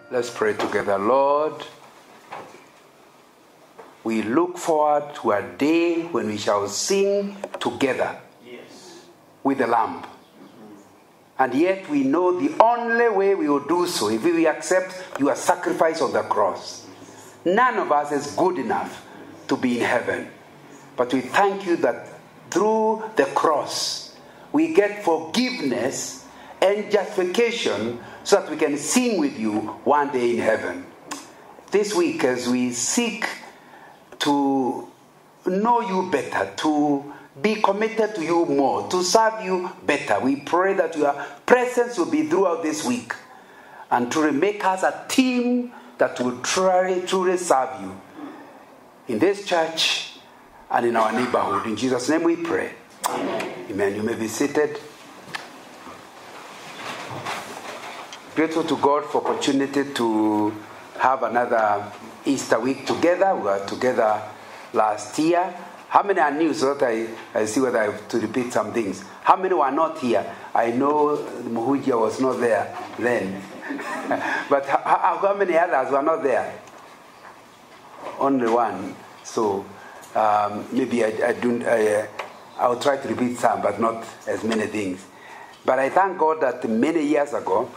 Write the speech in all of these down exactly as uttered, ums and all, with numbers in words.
Let's pray together. Lord, we look forward to a day when we shall sing together yes. with the Lamb. And yet we know the only way we will do so if we accept your sacrifice on the cross. None of us is good enough to be in heaven. But we thank you that through the cross we get forgiveness and justification so that we can sing with you one day in heaven. This week, as we seek to know you better, to be committed to you more, to serve you better, we pray that your presence will be throughout this week and to make us a team that will truly, truly serve you in this church and in our neighborhood. In Jesus' name we pray. Amen. Amen. You may be seated. Grateful to God for opportunity to have another Easter week together. We were together last year. How many are new so that I, I see whether I have to repeat some things? How many were not here? I know Muhujia was not there then. But how, how many others were not there? Only one. So um, maybe I, I don't. I, I'll try to repeat some, but not as many things. But I thank God that many years ago,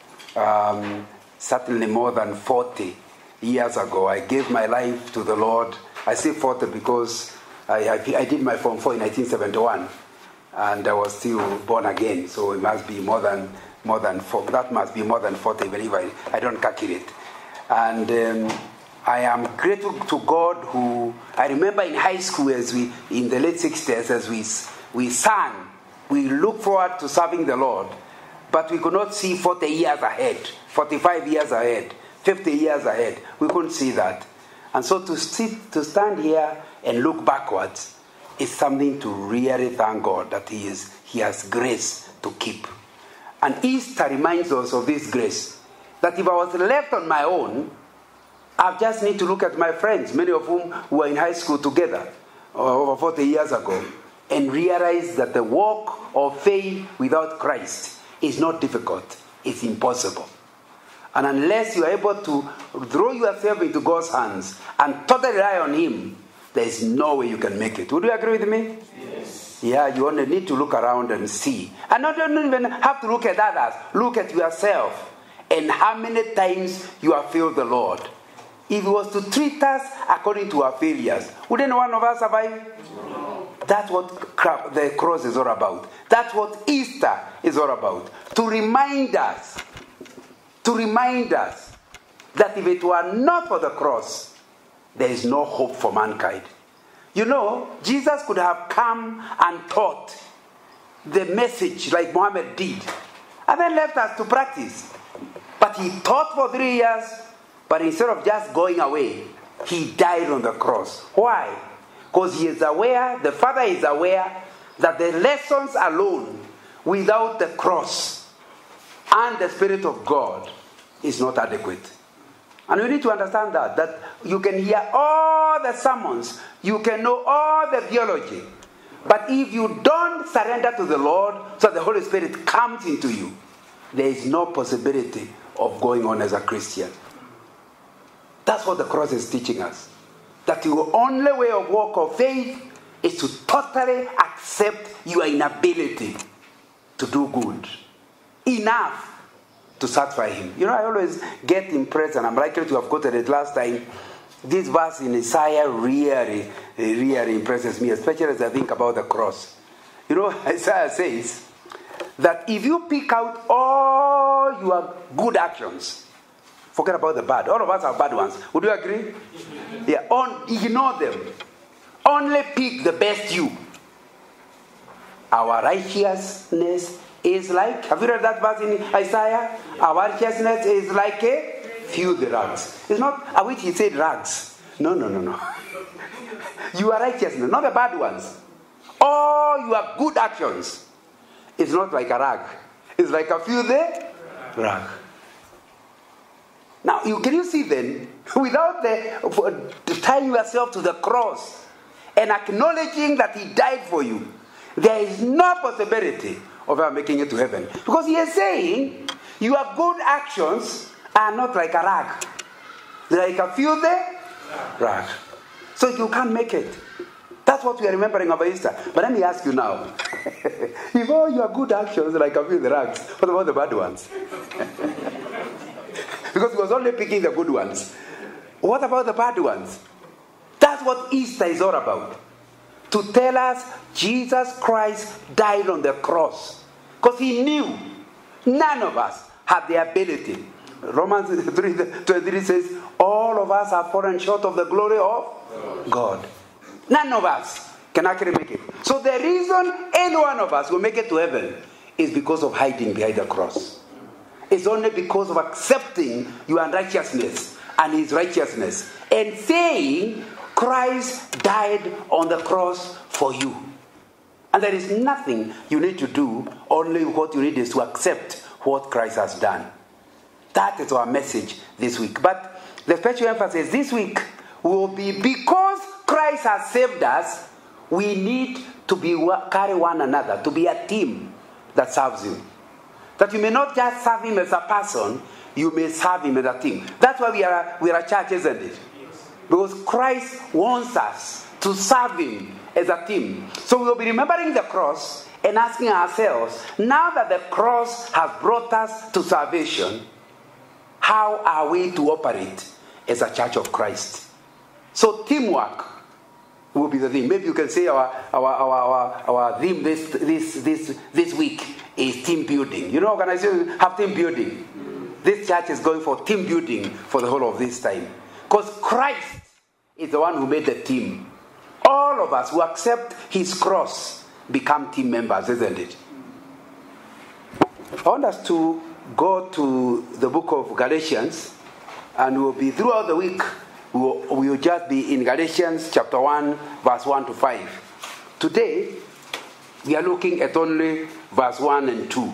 um, certainly more than forty years ago, I gave my life to the Lord. I say forty because I, I, I did my Form four in nineteen seventy-one, and I was still born again. So it must be more than more than four. That must be more than forty, even if I, I don't calculate. And um, I am grateful to God who, I remember in high school as we, in the late sixties, as we, we sang, we looked forward to serving the Lord, but we could not see forty years ahead, forty-five years ahead, fifty years ahead. We couldn't see that. And so to sit, to stand here and look backwards is something to really thank God that He is He has grace to keep. And Easter reminds us of this grace, that if I was left on my own, I just need to look at my friends, many of whom were in high school together over forty years ago, and realize that the walk of faith without Christ is not difficult, it's impossible. And unless you are able to throw yourself into God's hands and totally rely on Him, there is no way you can make it. Would you agree with me? Yes. Yeah, you only need to look around and see. And not even have to look at others. Look at yourself and how many times you have failed the Lord. If He was to treat us according to our failures, wouldn't one of us survive? No. That's what the cross is all about. That's what Easter is all about. To remind us, to remind us that if it were not for the cross, there is no hope for mankind. You know, Jesus could have come and taught the message like Muhammad did, and then left us to practice. But He taught for three years, but instead of just going away, He died on the cross. Why? Because He is aware, the Father is aware, that the lessons alone, without the cross and the Spirit of God, is not adequate. And we need to understand that, that you can hear all the sermons, you can know all the theology, but if you don't surrender to the Lord so the Holy Spirit comes into you, there is no possibility of going on as a Christian. That's what the cross is teaching us. That your only way of walk of faith is to totally accept your inability to do good. Enough to satisfy Him. You know, I always get impressed, and I'm likely to have quoted it last time. This verse in Isaiah really, really impresses me, especially as I think about the cross. You know, Isaiah says that if you pick out all your good actions, forget about the bad. All of us are bad ones. Would you agree? Yeah. On, ignore them. Only pick the best you. Our righteousness is like, have you read that verse in Isaiah? Our righteousness is like a filthy rags. It's not, I wish he said rags. No, no, no, no. Your righteousness, not the bad ones. All your good actions is not like a rag. It's like a filthy rag. Now, you, can you see then, without the, tying yourself to the cross and acknowledging that He died for you, there is no possibility of ever making it to heaven. Because He is saying, your good actions are not like a rag. They're like a filthy rag. So you can't make it. That's what we are remembering about Easter. But let me ask you now. If all your good actions are like a filthy rags, what about the bad ones? Because he was only picking the good ones. What about the bad ones? That's what Easter is all about. To tell us Jesus Christ died on the cross. Because he knew none of us had the ability. Romans three twenty-three says, all of us are fallen short of the glory of God. None of us can actually make it. So the reason any one of us will make it to heaven is because of hiding behind the cross. It's only because of accepting your unrighteousness and his righteousness and saying Christ died on the cross for you. And there is nothing you need to do. Only what you need is to accept what Christ has done. That is our message this week. But the special emphasis this week will be because Christ has saved us, we need to be carry one another, to be a team that serves him. That you may not just serve him as a person, you may serve him as a team. That's why we are, we are a church, isn't it? Yes. Because Christ wants us to serve him as a team. So we'll be remembering the cross and asking ourselves, now that the cross has brought us to salvation, how are we to operate as a church of Christ? So teamwork will be the theme. Maybe you can say our our our our, our theme this this this this week is team building. You know, organizations have team building. Mm. This church is going for team building for the whole of this time. Because Christ is the one who made the team. All of us who accept his cross become team members, isn't it? I want us to go to the book of Galatians, and we'll be throughout the week, we'll, we'll just be in Galatians chapter one, verse one to five. Today, we are looking at only verse one and two.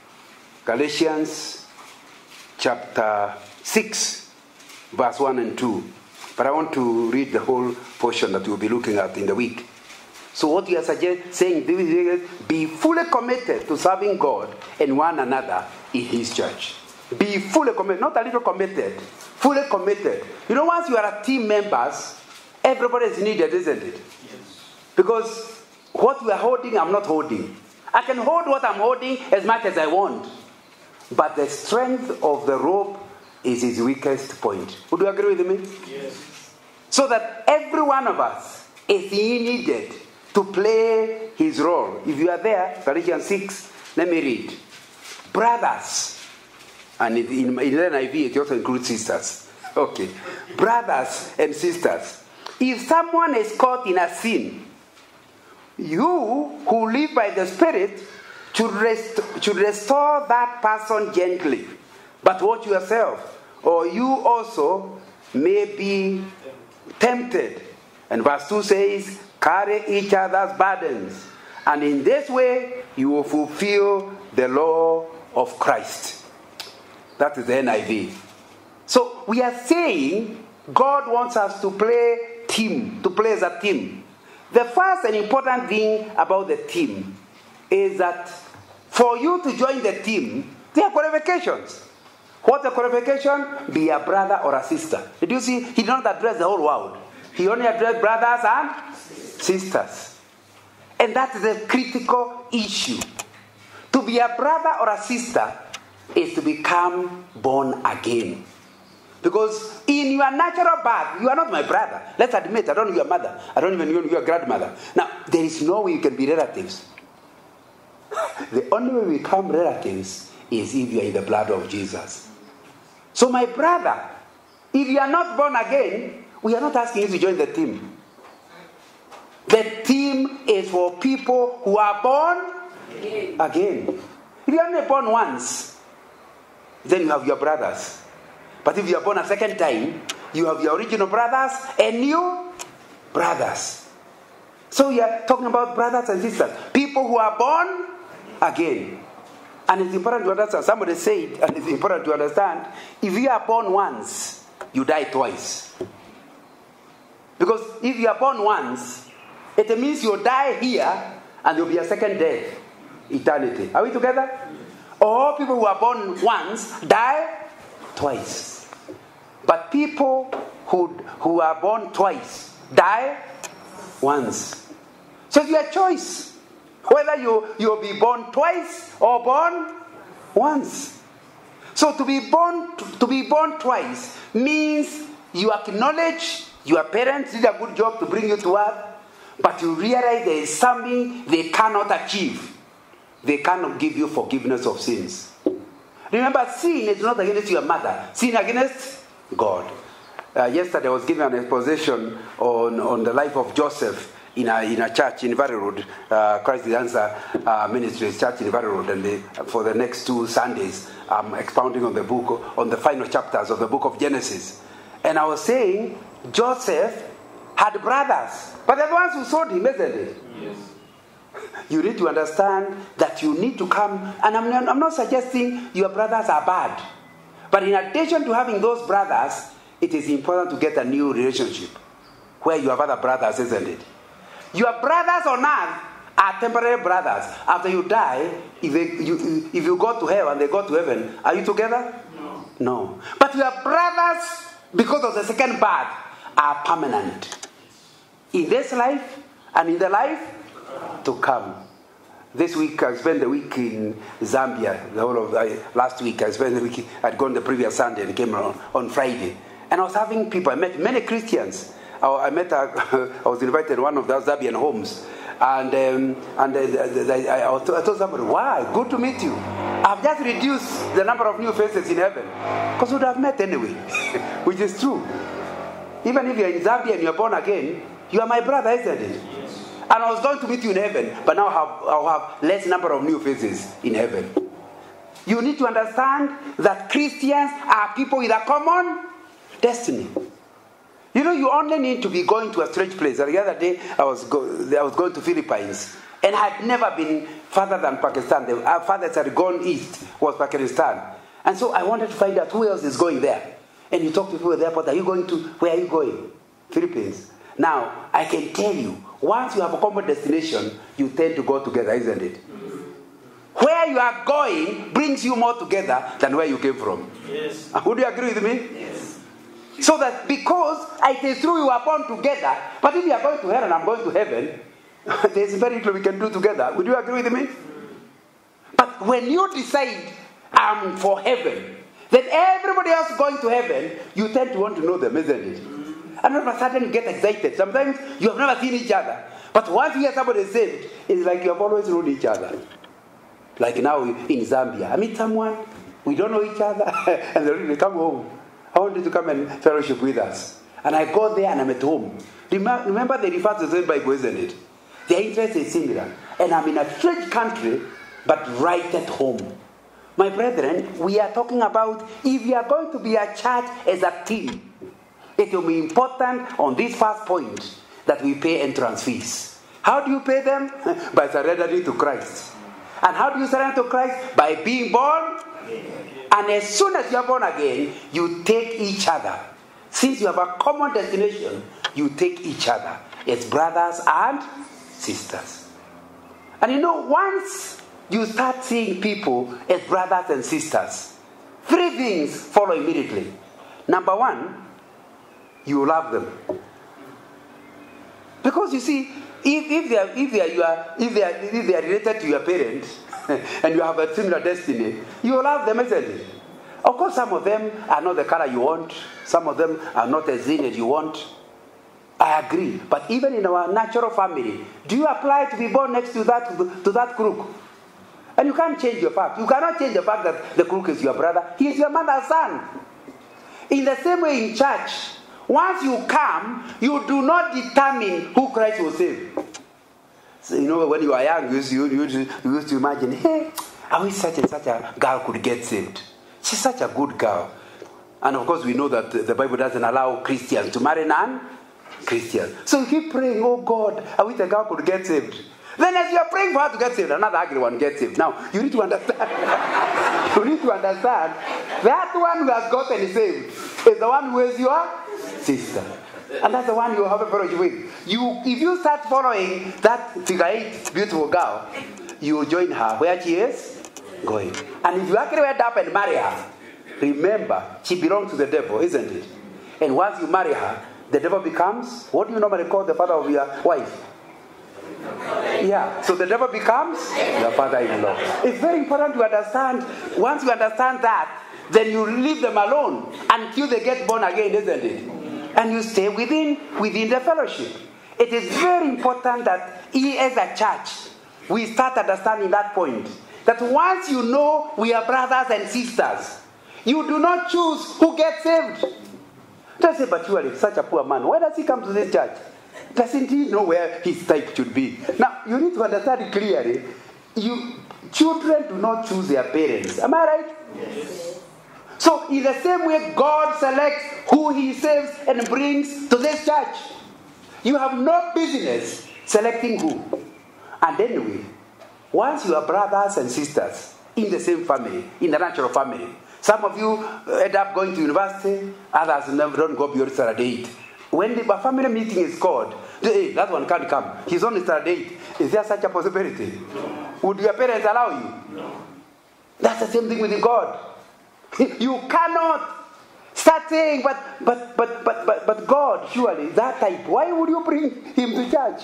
Galatians chapter six, verse one and two. But I want to read the whole portion that we'll be looking at in the week. So what we are suggest, saying is be fully committed to serving God and one another in his church. Be fully committed, not a little committed, fully committed. You know, once you are a team members, everybody is needed, isn't it? Yes. Because what we are holding, I'm not holding. I can hold what I'm holding as much as I want. But the strength of the rope is his weakest point. Would you agree with me? Yes. So that every one of us is needed to play his role. If you are there, Galatians six, let me read. Brothers, and in, in N I V it also includes sisters. Okay. Brothers and sisters, if someone is caught in a sin, you who live by the Spirit should, rest, should restore that person gently. But watch yourself, or you also may be tempted. And verse two says, carry each other's burdens, and in this way you will fulfill the law of Christ. That is the N I V. So we are saying God wants us to play team, to play as a team. The first and important thing about the team is that for you to join the team, there are qualifications. What's the qualification? Be a brother or a sister. Did you see? He did not address the whole world. He only addressed brothers and sisters. And that is a critical issue. To be a brother or a sister is to become born again. Because in your natural birth, you are not my brother. Let's admit, I don't know your mother. I don't even know your grandmother. Now, there is no way you can be relatives. The only way we become relatives is if you are in the blood of Jesus. So my brother, if you are not born again, we are not asking you to join the team. The team is for people who are born again. again. If you are only born once, then you have your brothers. But if you are born a second time, you have your original brothers and new brothers. So we are talking about brothers and sisters. People who are born again. And it's important to understand. Somebody said, and it's important to understand, if you are born once, you die twice. Because if you are born once, it means you'll die here and there'll be a second death, eternity. Are we together? All people who are born once die twice. But people who, who are born twice die once. So it's your choice whether you, you'll be born twice or born once. So to be born to, to be born twice means you acknowledge your parents did a good job to bring you to earth, but you realize there is something they cannot achieve. They cannot give you forgiveness of sins. Remember, sin is not against your mother. Sin against God. Uh, yesterday I was giving an exposition on, on the life of Joseph in a, in a church in Valley Road, uh, Christ the Answer uh, Ministries church in Valley Road. And they, for the next two Sundays, I'm expounding on the book, on the final chapters of the book of Genesis. And I was saying, Joseph had brothers, but they're the ones who sold him, isn't it? Yes. You need to understand that you need to come, and I'm not, I'm not suggesting your brothers are bad. But in addition to having those brothers, it is important to get a new relationship where you have other brothers, isn't it? Your brothers on earth are temporary brothers. After you die, if, they, you, if you go to hell and they go to heaven, are you together? No. No. But your brothers, because of the second birth, are permanent. In this life and in the life to come. This week I spent the week in Zambia. The whole of uh, last week I spent the week. I'd gone the previous Sunday and came on, on Friday. And I was having people. I met many Christians. I, I met. A, I was invited to one of the Zambian homes, and um, and uh, the, the, I, I told somebody, "Wow, good to meet you. I've just reduced the number of new faces in heaven because we would have met anyway," which is true. Even if you're in Zambia and you're born again, you are my brother, isn't it? Yes. And I was going to meet you in heaven, but now I'll have, I'll have less number of new faces in heaven. You need to understand that Christians are people with a common destiny. You know, you only need to be going to a strange place. The other day, I was, go, I was going to Philippines, and I had never been further than Pakistan. The our fathers had gone east, was Pakistan. And so I wanted to find out who else is going there. And you talk to people at the airport, are you going to, where are you going? Philippines. Now, I can tell you, once you have a common destination, you tend to go together, isn't it? Where you are going brings you more together than where you came from. Yes. Would you agree with me? Yes. So that because it is true you are born together, but if you are going to hell and I'm going to heaven, there is very little we can do together. Would you agree with me? But when you decide, I'm for heaven, then everybody else going to heaven, you tend to want to know them, isn't it? And all of a sudden you get excited. Sometimes you have never seen each other. But once you hear somebody saved, it's like you have always known each other. Like now in Zambia. I meet someone, we don't know each other, and they come home. I want you to come and fellowship with us. And I go there and I'm at home. Remember they refer to the same Bible, isn't it? Their interest is similar. And I'm in a strange country, but right at home. My brethren, we are talking about if we are going to be a church as a team, it will be important on this first point that we pay entrance fees. How do you pay them? By surrendering to Christ. And how do you surrender to Christ? By being born. And as soon as you are born again, you take each other. Since you have a common destination, you take each other as brothers and sisters. And you know, once you start seeing people as brothers and sisters, three things follow immediately. Number one, you love them. Because you see, if, if they are if they are you are if they are if they are related to your parents and you have a similar destiny, you love them, isn't it? Of course, some of them are not the color you want, some of them are not as thin as you want. I agree. But even in our natural family, do you apply to be born next to that to that crook? And you can't change your fact. You cannot change the fact that the crook is your brother. He is your mother's son. In the same way in church, once you come, you do not determine who Christ will save. So, you know, when you are young, you used, you, you, you used to imagine, hey, I wish such and such a girl could get saved. She's such a good girl. And of course, we know that the Bible doesn't allow Christians to marry non-Christians. So you keep praying, oh God, I wish a girl could get saved. Then as you are praying for her to get saved, another ugly one gets saved. Now, you need to understand. you need to understand that one who has gotten saved is the one who is your sister. And that's the one you have a fellowship with. You, if you start following that figure eight beautiful girl, you will join her where she is going. And if you actually went up and marry her, remember, she belongs to the devil, isn't it? And once you marry her, the devil becomes, what do you normally call the father of your wife? Yeah, so the devil becomes your father-in-law. It's very important to understand. Once you understand that, then you leave them alone until they get born again, isn't it? And you stay within within the fellowship. It is very important that we as a church, we start understanding that point. That once you know we are brothers and sisters, you do not choose who gets saved. Don't say, but surely such a poor man, why does he come to this church? Doesn't he know where his type should be? Now, you need to understand it clearly. You, children do not choose their parents. Am I right? Yes. So, in the same way, God selects who he saves and brings to this church. You have no business selecting who. And anyway, once you are brothers and sisters in the same family, in the natural family, some of you end up going to university, others never don't go beyond standard eight. When the family meeting is called, hey, that one can't come. He's only standard eight. Is there such a possibility? No. Would your parents allow you? No. That's the same thing with God. You cannot start saying, but but but but but but God, surely that type. Why would you bring him to church?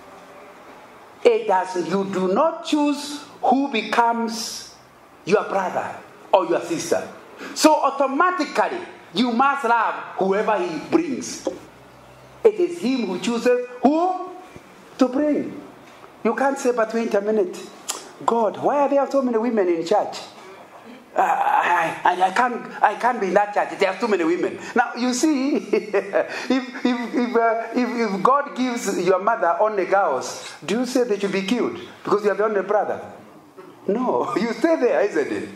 It does. You do not choose who becomes your brother or your sister. So automatically, you must love whoever he brings. It is him who chooses who to bring. You can't say, but wait a minute. God, why are there so many women in church? Uh, I, I, I can't I can't be in that church. There are too many women. Now, you see, if, if, if, uh, if, if God gives your mother only girls, do you say they should be killed because you are the only brother? No, you stay there, isn't it?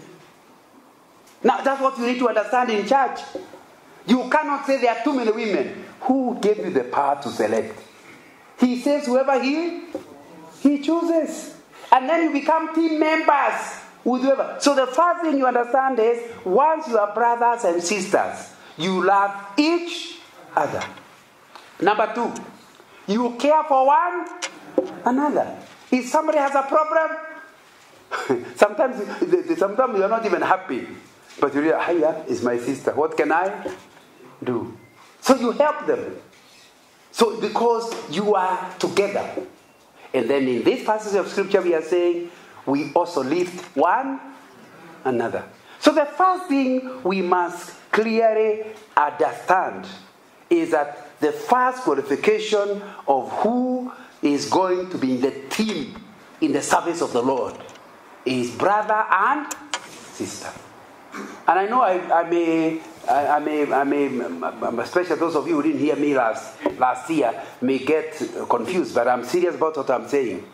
Now, that's what you need to understand in church. You cannot say there are too many women. Who gave you the power to select? He says whoever he, he chooses. And then you become team members with whoever. So the first thing you understand is, once you are brothers and sisters, you love each other. Number two, you care for one another. If somebody has a problem, sometimes, sometimes you're not even happy. But you realize, hiya, is my sister. What can I do? So you help them. So because you are together. And then in this passage of scripture we are saying, we also lift one another. So the first thing we must clearly understand is that the first qualification of who is going to be in the team in the service of the Lord is brother and sister. And I know I, I may, I, I may, I may, especially those of you who didn't hear me last last year, may get confused. But I'm serious about what I'm saying.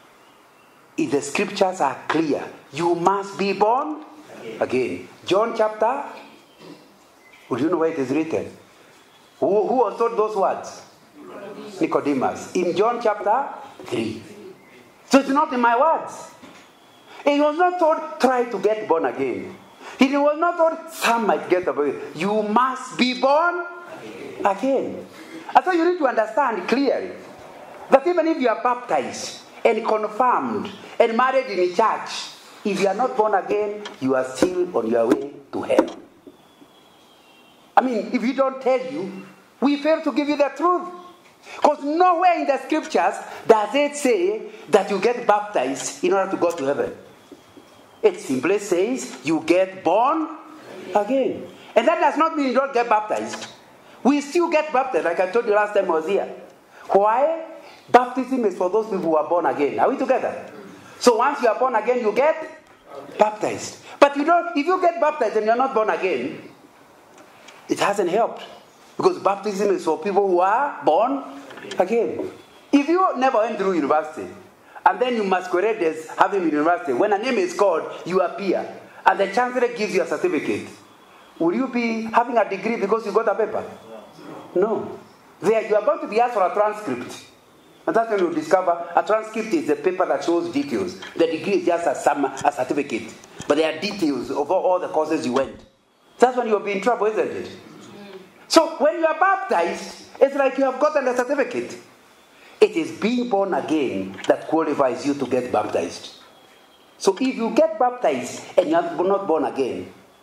If the scriptures are clear, you must be born again. again. John chapter. Would you know where it is written? Who, who was taught those words? Nicodemus. Nicodemus. In John chapter three. So it's not in my words. It was not told try to get born again. It was not told some might get born again. You must be born again. And so you need to understand clearly that even if you are baptized and confirmed and married in a church, if you are not born again, you are still on your way to hell. I mean, if you don't tell you, we fail to give you the truth. Because nowhere in the scriptures does it say that you get baptized in order to go to heaven. It simply says you get born again. And that does not mean you don't get baptized. We still get baptized, like I told you last time I was here. Why? Baptism is for those people who are born again. Are we together? So once you are born again, you get baptized. But you don't. If you get baptized and you are not born again, it hasn't helped. Because baptism is for people who are born again. If you never went through university, and then you masquerade as having been in university, when a name is called, you appear, and the chancellor gives you a certificate, will you be having a degree because you got a paper? No. There you are going to be asked for a transcript. And that's when you discover a transcript is a paper that shows details. The degree is just a, sum, a certificate. But there are details of all, all the courses you went. That's when you'll be in trouble, isn't it? So when you are baptized, it's like you have gotten a certificate. It is being born again that qualifies you to get baptized. So if you get baptized and you are not born again,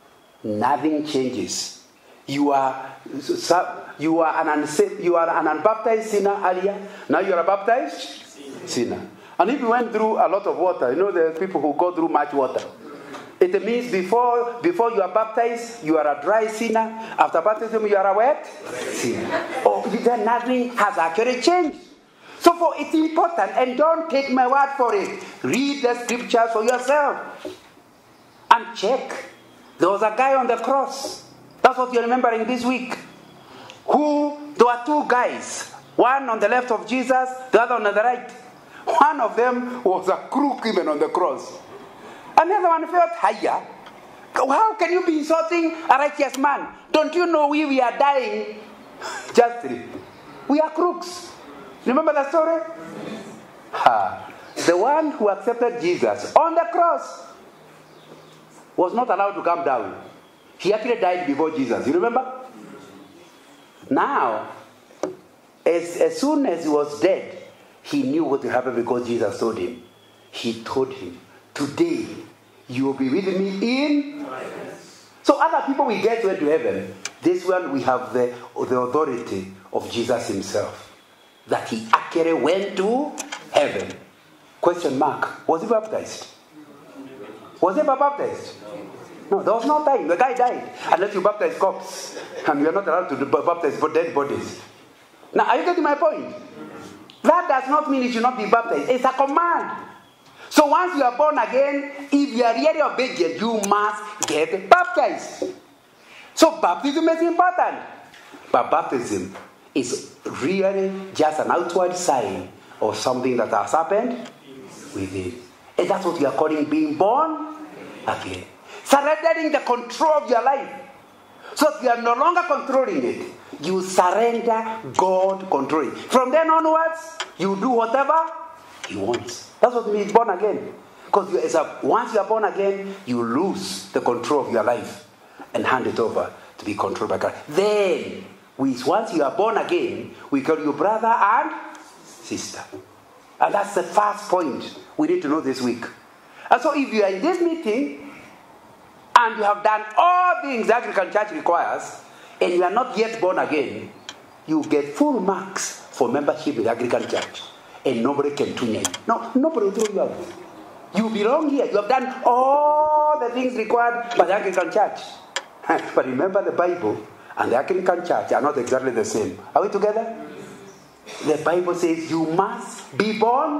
nothing changes. You are you are an unsaved, you are an unbaptized sinner earlier. Now you are a baptized sinner. And if you went through a lot of water, you know there are people who go through much water. It means before before you are baptized, you are a dry sinner. After baptism, you are a wet sinner. Oh, then nothing has actually changed. So for it's important, and don't take my word for it. Read the scriptures for yourself and check. There was a guy on the cross. That's what you're remembering this week. Who there were two guys, one on the left of Jesus, the other on the right. One of them was a crook even on the cross. And the other one felt higher. How can you be insulting a righteous man? Don't you know we, we are dying justly? We are crooks. Remember the story? Ha. The one who accepted Jesus on the cross was not allowed to come down. He actually died before Jesus. You remember? Now, as, as soon as he was dead, he knew what would happen because Jesus told him. He told him, today you will be with me in... So other people will get went to heaven. This one we have the, the authority of Jesus himself. That he actually went to heaven. Question mark. Was he baptized? Was he ever baptized? No, there was no time. The guy died. Unless you baptize corpses. And we are not allowed to baptize for dead bodies. Now, are you getting my point? That does not mean you should not be baptized. It's a command. So once you are born again, if you are really obedient, you must get baptized. So baptism is important. But baptism is really just an outward sign of something that has happened within. And that's what we are calling being born again. Surrendering the control of your life. So if you are no longer controlling it, you surrender God controlling. From then onwards, you do whatever He wants. That's what means born again. Because you, as a, once you are born again, you lose the control of your life and hand it over to be controlled by God. Then, we, once you are born again, we call you brother and sister. And that's the first point we need to know this week. And so if you are in this meeting, and you have done all things the Anglican Church requires, and you are not yet born again, you get full marks for membership in the Anglican Church. And nobody can tune you. No, nobody will throw you out. You belong here. You have done all the things required by the Anglican Church. But remember, the Bible and the Anglican Church are not exactly the same. Are we together? The Bible says you must be born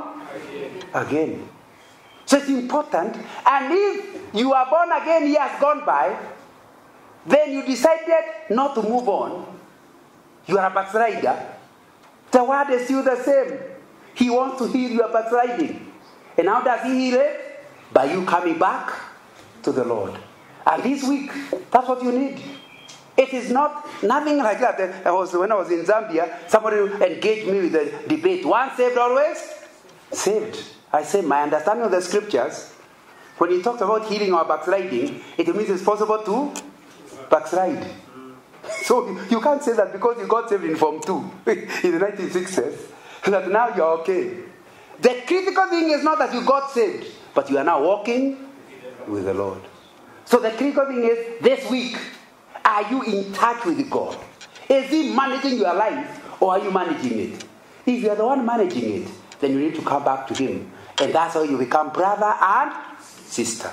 again. So it's important. And if you are born again, years gone by, then you decided not to move on, you are a backslider, the word is still the same. He wants to heal your backsliding. And how does he heal it? By you coming back to the Lord. And this week, that's what you need. It is not, nothing like that. I was, when I was in Zambia, somebody engaged me with a debate. Once saved, always saved. I said, my understanding of the scriptures, when he talks about healing or backsliding, it means it's possible to backslide. So you can't say that because you got saved in Form two in the nineteen sixties, that now you're okay. The critical thing is not that you got saved, but you are now walking with the Lord. So the critical thing is, this week, are you in touch with God? Is He managing your life, or are you managing it? If you are the one managing it, then you need to come back to Him. And that's how you become brother and sister.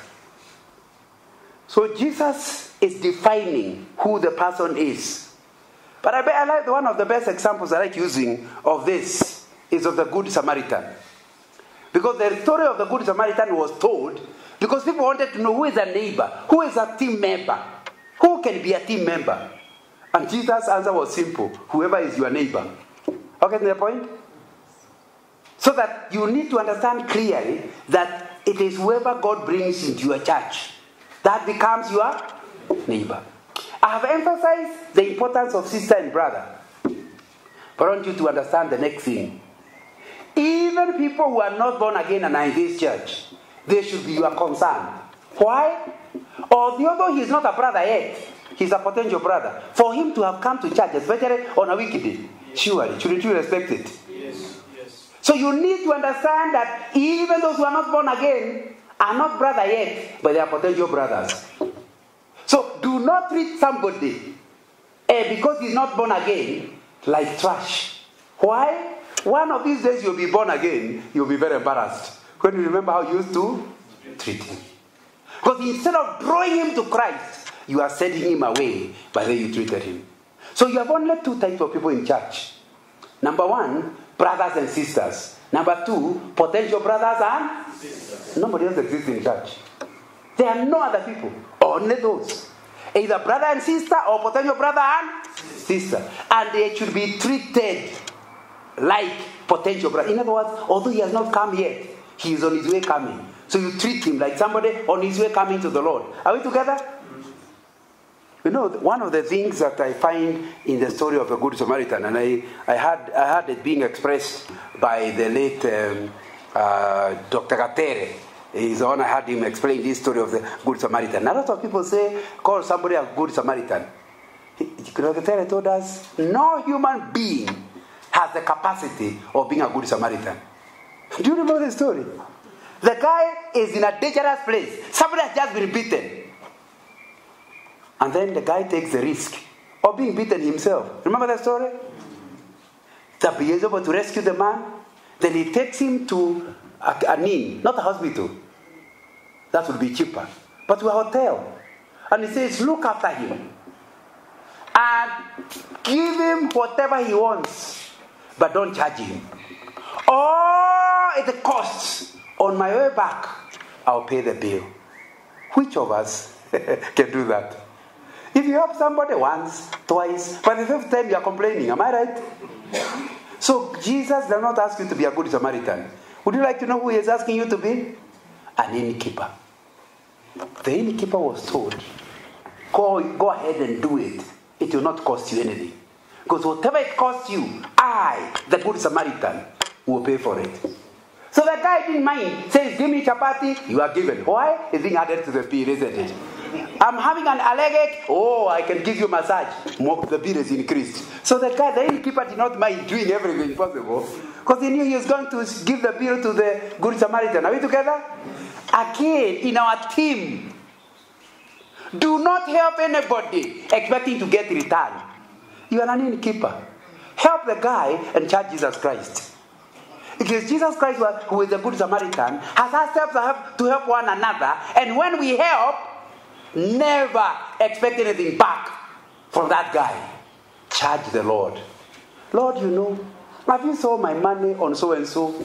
So Jesus is defining who the person is. But I, bet I like one of the best examples I like using of this is of the Good Samaritan. Because the story of the Good Samaritan was told because people wanted to know who is a neighbor, who is a team member, who can be a team member. And Jesus' answer was simple: whoever is your neighbor. Okay, the point? So that you need to understand clearly that it is whoever God brings into your church that becomes your neighbor. I have emphasized the importance of sister and brother. But I want you to understand the next thing. Even people who are not born again and are in this church, they should be your concern. Why? Although he is not a brother yet, he's a potential brother. For him to have come to church, especially on a weekday, surely, shouldn't you respect it? Yes, yes. So you need to understand that even those who are not born again are not brother yet, but they are potential brothers. So do Do not treat somebody eh, because he's not born again like trash. Why? One of these days you'll be born again, you'll be very embarrassed when you remember how you used to treat him. Because instead of drawing him to Christ, you are sending him away by the way you treated him. So you have only two types of people in church. Number one, brothers and sisters. Number two, potential brothers and sisters. Nobody else exists in church. There are no other people. Only those. Either brother and sister or potential brother and sister. And they should be treated like potential brother. In other words, although he has not come yet, he is on his way coming. So you treat him like somebody on his way coming to the Lord. Are we together? You know, one of the things that I find in the story of the Good Samaritan, and I, I, had, I had it being expressed by the late um, uh, Doctor Gatere. He's the one I had him explain this story of the Good Samaritan. A lot of people say, call somebody a Good Samaritan. Doctor Gatere told us, no human being has the capacity of being a Good Samaritan. Do you remember the story? The guy is in a dangerous place. Somebody has just been beaten. And then the guy takes the risk of being beaten himself. Remember that story? That he is able to rescue the man. Then he takes him to a, an inn, not a hospital. That would be cheaper. But to a hotel. And he says, look after him. And give him whatever he wants. But don't charge him. Or it costs. On my way back, I'll pay the bill. Which of us can do that? If you help somebody once, twice, by the fifth time you are complaining, am I right? So Jesus does not ask you to be a good Samaritan. Would you like to know who he is asking you to be? An innkeeper. The innkeeper was told, go, go ahead and do it. It will not cost you anything. Because whatever it costs you, I, the good Samaritan, will pay for it. So the guy didn't mind. Says, give me chapati, you are given. Why? It's being added to the bill, isn't it? I'm having an allergic. Oh, I can give you massage. More, the bill is increased. So the guy, the innkeeper did not mind doing everything possible. Because he knew he was going to give the bill to the Good Samaritan. Are we together? Again, in our team, do not help anybody expecting to get return. You are an innkeeper. Help the guy and charge Jesus Christ. Because Jesus Christ, who is the Good Samaritan, has asked us to help, to help one another. And when we help, never expect anything back from that guy. Charge the Lord. Lord, you know, have you sold my money on so-and-so?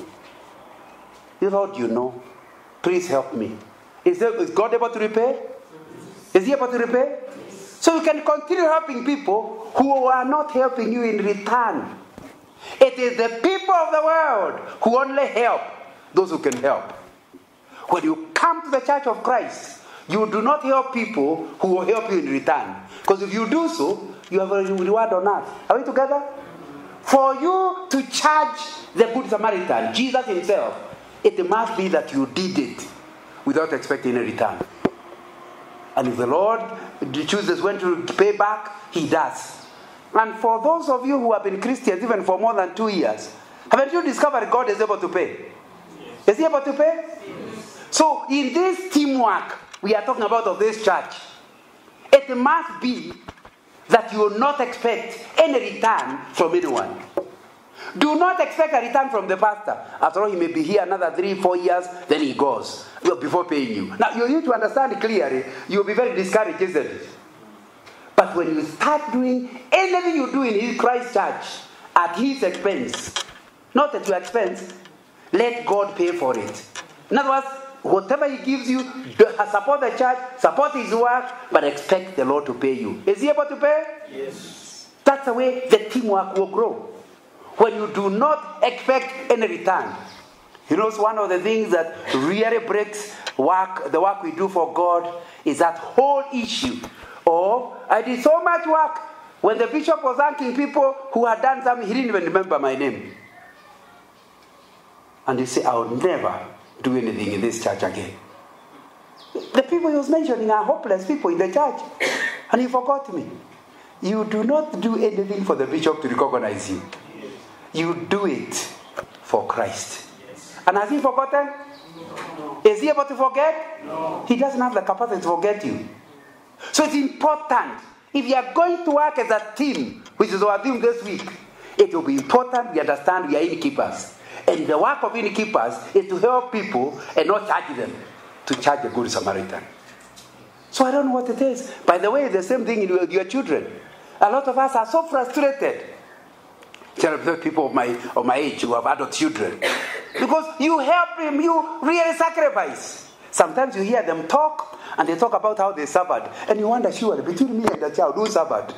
Lord, you know. Please help me. Is, there, is God able to repay? Is he able to repay? So you can continue helping people who are not helping you in return. It is the people of the world who only help those who can help. When you come to the church of Christ, you do not help people who will help you in return. Because if you do so, you have a reward on earth. Are we together? For you to charge the Good Samaritan, Jesus himself, it must be that you did it without expecting a return. And if the Lord chooses when to pay back, he does. And for those of you who have been Christians even for more than two years, haven't you discovered God is able to pay? Yes. Is he able to pay? Yes. So in this teamwork we are talking about of this church, it must be that you will not expect any return from anyone. Do not expect a return from the pastor. After all, he may be here another three, four years, then he goes before paying you. Now you need to understand clearly, you'll be very discouraged, isn't it? But when you start doing anything you do in his Christ church at his expense, not at your expense, let God pay for it. In other words, whatever he gives you, support the church, support his work, but expect the Lord to pay you. Is he able to pay? Yes. That's the way the teamwork will grow. When you do not expect any return. You know, one of the things that really breaks work, the work we do for God, is that whole issue. Oh, I did so much work. When the bishop was thanking people who had done something, he didn't even remember my name. And you say, I will never do anything in this church again. The people he was mentioning are hopeless people in the church. And he forgot me. You do not do anything for the bishop to recognize you. You do it for Christ. And has he forgotten? No. Is he able to forget? No. He doesn't have the capacity to forget you. So it's important. If you are going to work as a team, which is our theme this week, it will be important we understand we are innkeepers. And the work of innkeepers is to help people and not charge them, to charge a good Samaritan. So I don't know what it is. By the way, the same thing with your children. A lot of us are so frustrated. People of my, of my age who have adult children. Because you help them, you really sacrifice. Sometimes you hear them talk, and they talk about how they suffered. And you wonder, sure, between me and the child, who suffered?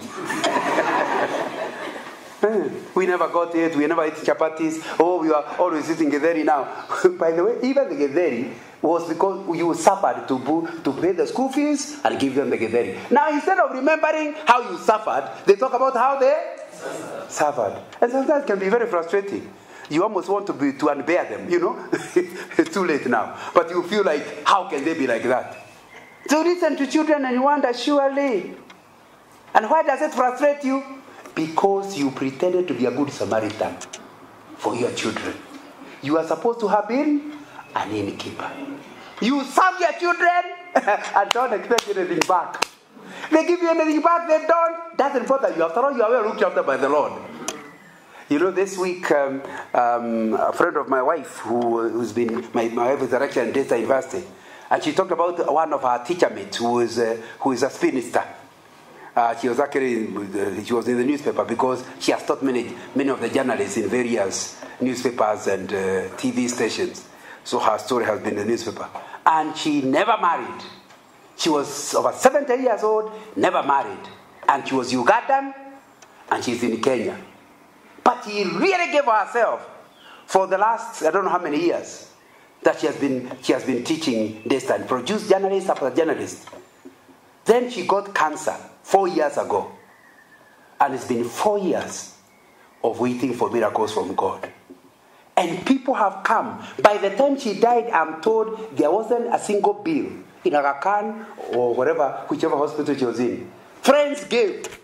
We never got it, we never ate chapatis. Oh, we are always eating githeri now. By the way, even the githeri was because you suffered to, to pay the school fees and give them the githeri. Now, instead of remembering how you suffered, they talk about how they suffered. And sometimes it can be very frustrating. You almost want to be to unbear them, you know. It's too late now. But you feel like, how can they be like that? So listen to children and you wonder, surely. And why does it frustrate you? Because you pretended to be a good Samaritan for your children. You are supposed to have been an innkeeper. You serve your children and don't expect anything back. They give you anything back, they don't. Doesn't bother you. After all, you are well looked after by the Lord. You know, this week, um, um, a friend of my wife, who, who's been, my, my wife is a lecturer in Data University, and she talked about one of her teacher mates who is, uh, who is a spinster. Uh, she was actually, uh, she was in the newspaper because she has taught many, many of the journalists in various newspapers and uh, T V stations. So her story has been in the newspaper. And she never married. She was over seventy years old, never married. And she was Ugandan, and she's in Kenya. But she really gave herself for the last, I don't know how many years, that she has been, she has been teaching this and produced journalist after journalist. Then she got cancer four years ago. And it's been four years of waiting for miracles from God. And people have come. By the time she died, I'm told there wasn't a single bill in Aga Khan or whatever, whichever hospital she was in. Friends gave.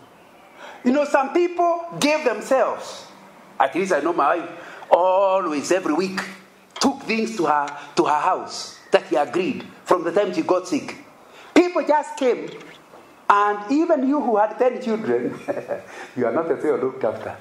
You know, some people gave themselves. At least I know my wife always, every week, took things to her to her house that he agreed from the time she got sick. People just came, and even you who had ten children, you are not as well looked after.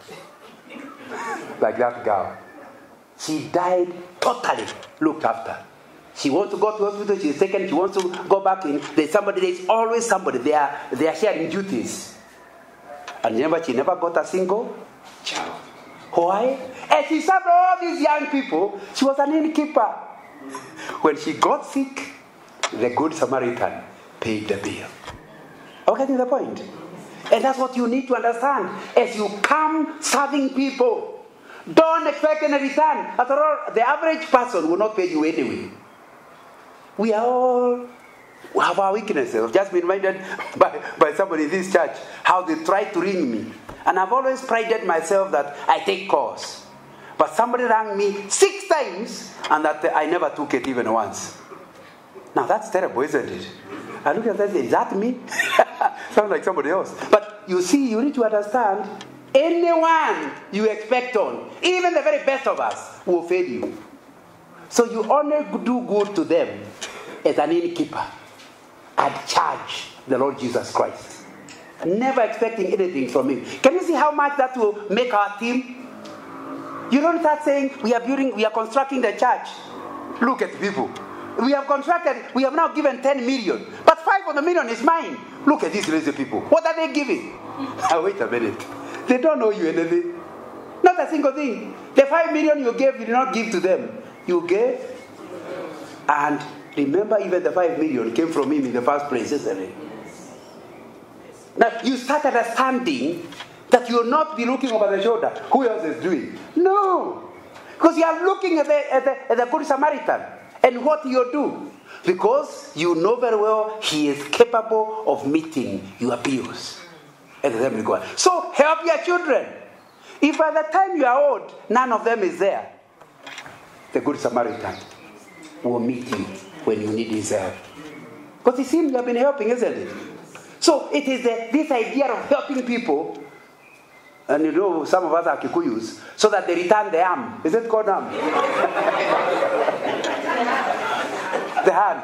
Like that girl. She died totally looked after. She wants to go to hospital, she's taken, she wants to go back in. There's somebody, there's always somebody. They are, they are sharing duties. And remember, she never got a single child. Why? And she served all these young people. She was an innkeeper. When she got sick, the Good Samaritan paid the bill. Are you getting the point? And that's what you need to understand. As you come serving people, don't expect any return. After all, the average person will not pay you anyway. We are all we have our weaknesses. I've just been reminded by, by somebody in this church how they tried to ring me. And I've always prided myself that I take calls. But somebody rang me six times and that I never took it even once. Now that's terrible, isn't it? I look at that and say, is that me? Sounds like somebody else. But you see, you need to understand, anyone you expect on, even the very best of us, will fail you. So you only do good to them as an innkeeper and charge the Lord Jesus Christ. Never expecting anything from him. Can you see how much that will make our team? You don't start saying, we are building, we are constructing the church. Look at people. We have constructed, we have now given ten million. But five of the million is mine. Look at these lazy people. What are they giving? Now, wait a minute. They don't owe you anything. Not a single thing. The five million you gave, you did not give to them. You gave. And remember, even the five million came from him in the first place, isn't it? Now, you start understanding that you will not be looking over the shoulder. Who else is doing? No. Because you are looking at the, at the, at the Good Samaritan. And what you do? Because you know very well he is capable of meeting your bills. And then we go. So help your children. If by the time you are old, none of them is there, the Good Samaritan will meet you when you need his help. Because it seems you have been helping, isn't it? So it is the, this idea of helping people. And you know, some of us are Kikuyus, so that they return the arm. Is it called arm? the hand.